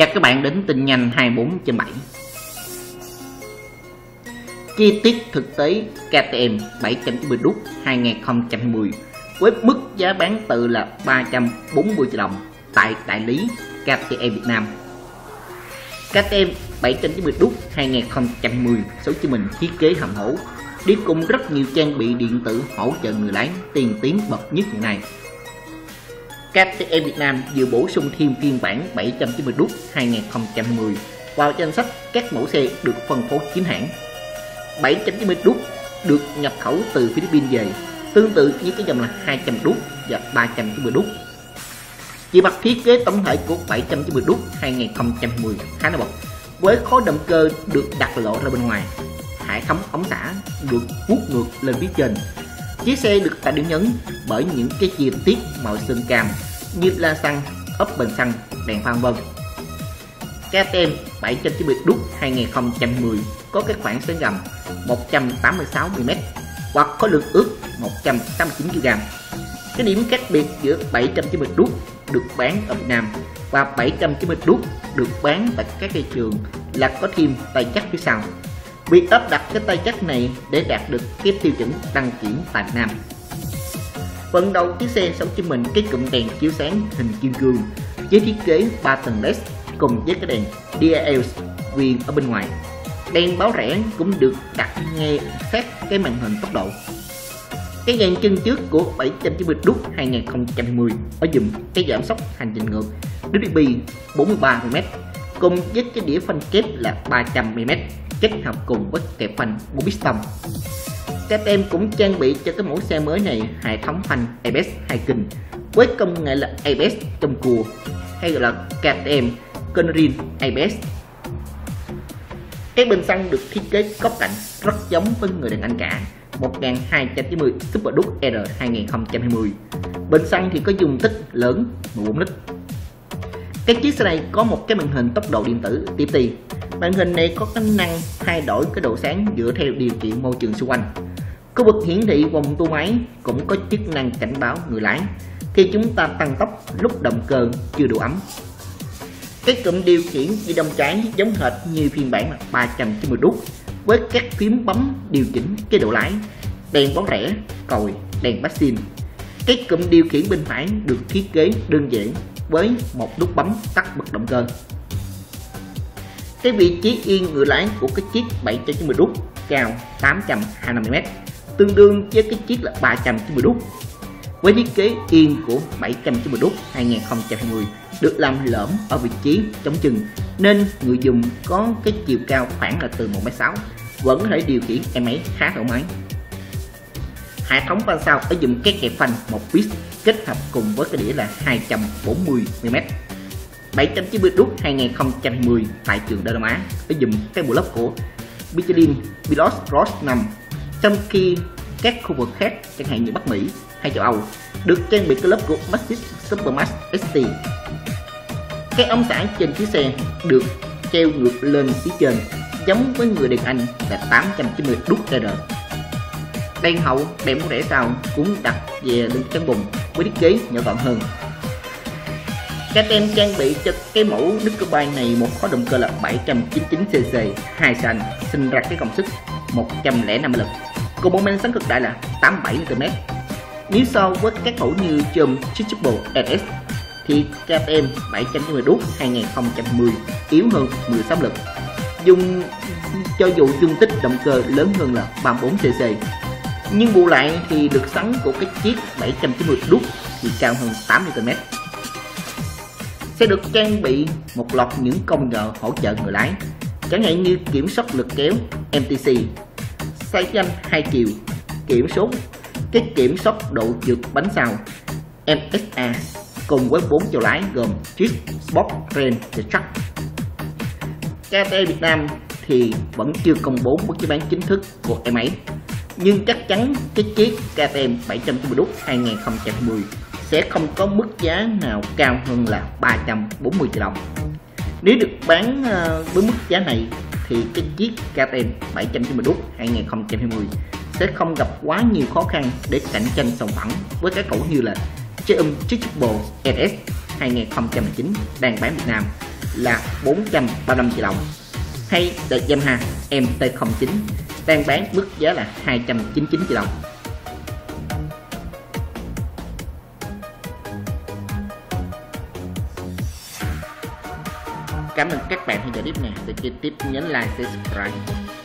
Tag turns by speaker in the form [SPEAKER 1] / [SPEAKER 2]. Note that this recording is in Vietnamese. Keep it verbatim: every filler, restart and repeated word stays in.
[SPEAKER 1] Chào các bạn đến tin nhanh hai mươi bốn trên bảy. Chi tiết thực tế ca tê em bảy trăm chín mươi đúc hai không hai không với mức giá bán từ là ba trăm bốn mươi triệu đồng tại đại lý ca tê em Việt Nam. ca tê em bảy trăm chín mươi đúc hai không hai không số Hồ Chí Minh thiết kế hầm hổ đi cùng rất nhiều trang bị điện tử hỗ trợ người lái tiên tiến bậc nhất hiện nay. ca tê em Việt Nam vừa bổ sung thêm phiên bản bảy trăm chín mươi đúc hai không hai không vào danh sách các mẫu xe được phân phối chính hãng. bảy trăm chín mươi đúc được nhập khẩu từ Philippines về, tương tự như cái dòng là hai trăm đúc và ba trăm chín mươi đúc. Về mặt thiết kế tổng thể của bảy trăm chín mươi đúc hai không hai không khá nổi bật, với khối động cơ được đặt lộ ra bên ngoài, hệ thống ống xả được vuốt ngược lên phía trên. Chiếc xe được tạo điểm nhấn bởi những cái chi tiết màu sơn cam như la xăng, ốp bình xăng, đèn pha vân. ca tê em bảy trăm chín mươi đúc hai không hai không có cái khoảng xới gầm một trăm tám mươi sáu mi li mét hoặc khối lượng ước một trăm tám mươi chín ki lô gam. Cái điểm khác biệt giữa bảy trăm chín mươi đúc được bán ở Việt Nam và bảy trăm chín mươi đúc được bán tại các thị trường là có thêm tay chắc phía sau. Việc áp đặt cái tay chắc này để đạt được cái tiêu chuẩn đăng kiểm tại Việt Nam. Phần đầu chiếc xe sẽ cho mình cái cụm đèn chiếu sáng hình kim cương với thiết kế ba tầng led cùng với cái đèn đê e lờ viền ở bên ngoài. Đèn báo rẽ cũng được đặt ngay sát cái màn hình tốc độ. Cái dàn chân trước của bảy trăm chín mươi đúc hai không hai không ở dùm cái giảm sóc hành trình ngược đê đê bê bốn mươi ba mi li mét cùng với cái đĩa phanh kép là ba trăm mi li mét kết hợp cùng với kẹp phanh bốn piston. ca tê em cũng trang bị cho cái mẫu xe mới này hệ thống phanh a bê ét hai kênh với công nghệ là a bê ét trong cua hay gọi là ca tê em Connerin a bê ét. Cái bình xăng được thiết kế cốc cạnh rất giống với người đàn anh cả một nghìn hai trăm chín mươi Super Duke R hai không hai không. Bình xăng thì có dung tích lớn mười bốn lít. Cái chiếc xe này có một cái màn hình tốc độ điện tử tê tê. Màn hình này có khả năng thay đổi cái độ sáng dựa theo điều kiện môi trường xung quanh. Khu vực hiển thị vòng tua máy cũng có chức năng cảnh báo người lái khi chúng ta tăng tốc lúc động cơ chưa đủ ấm. Cái cụm điều khiển di động trái giống hệt như phiên bản ba trăm chín mươi đúc với các phím bấm điều chỉnh cái độ lái, đèn báo rẽ, còi, đèn passing. Cái cụm điều khiển bên phải được thiết kế đơn giản với một nút bấm tắt bật động cơ. Cái vị trí yên người lái của cái chiếc bảy trăm chín mươi đúc cao tám trăm hai mươi lăm mi li mét, tương đương với cái chiếc là ba trăm chín mươi đúc. Với thiết kế yên của bảy trăm chín mươi đúc hai không hai không được làm lõm ở vị trí chống chân nên người dùng có cái chiều cao khoảng là từ một mét sáu vẫn có thể điều khiển em ấy khá thoải mái. Hệ thống phanh sau ở dùng cái kẹp phanh một pit kết hợp cùng với cái đĩa là hai trăm bốn mươi mi li mét. bảy trăm chín mươi đúc hai không hai không tại trường Đông Nam Á ở dùng cái bộ lớp của Michelin Pilot Cross năm, trong khi các khu vực khác chẳng hạn như Bắc Mỹ hay châu Âu được trang bị cái lớp của Maxxis Supermax ét tê. Cái ống xả trên chiếc xe được treo ngược lên phía trên giống với người đàn anh là tám trăm chín mươi đúc R. Đèn hậu, đèn báo rẽ sau cũng đặt về lưng cán bùng với thiết kế nhỏ gọn hơn. ca tê em trang bị cho cái mẫu Ducati này một khối động cơ là bảy trăm chín mươi chín xê xê hai xanh sinh ra cái công suất một trăm lẻ năm mã lực cùng một men xoắn cực đại là tám mươi bảy niu tơn mét. Nếu so với các mẫu như Chum Triple ét ét thì ca tê em bảy trăm chín mươi đúc hai không hai không yếu hơn mười sáu lực, dùng cho dù dung tích động cơ lớn hơn là ba mươi bốn xê xê, nhưng bù lại thì lực xoắn của cái chiếc bảy trăm chín mươi đúc thì cao hơn tám niu tơn mét. Sẽ được trang bị một loạt những công nghệ hỗ trợ người lái, chẳng hạn như kiểm soát lực kéo em tê xê, xoay nhanh hai chiều, kiểm soát cái kiểm soát độ trượt bánh sau em ét a cùng với bốn chỗ lái gồm Drift, Sport, Rain và Track. ca tê em Việt Nam thì vẫn chưa công bố mức giá bán chính thức của em ấy, nhưng chắc chắn cái chiếc ca tê em bảy trăm chín mươi đúc hai không hai không sẽ không có mức giá nào cao hơn là ba trăm bốn mươi triệu đồng. Nếu được bán với mức giá này thì cái chiếc ca tê em bảy trăm chín mươi đúc hai không hai không sẽ không gặp quá nhiều khó khăn để cạnh tranh sòng phẳng với các mẫu như là Chum Triple ét ét hai không một chín đang bán Việt Nam là bốn trăm ba mươi lăm triệu đồng. Hay The Yamaha em tê không chín đang bán mức giá là hai trăm chín mươi chín triệu đồng. Cảm ơn các bạn theo dõi clip này. Để tiếp nhấn like, subscribe.